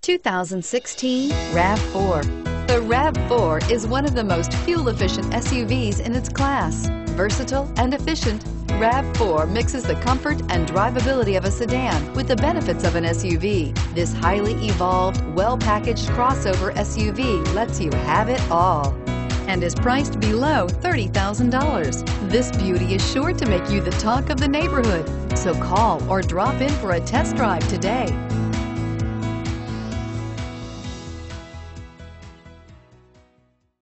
2016 RAV4. The RAV4 is one of the most fuel-efficient SUVs in its class. Versatile and efficient, RAV4 mixes the comfort and drivability of a sedan with the benefits of an SUV. This highly evolved, well-packaged crossover SUV lets you have it all and is priced below $30,000. This beauty is sure to make you the talk of the neighborhood. So call or drop in for a test drive today.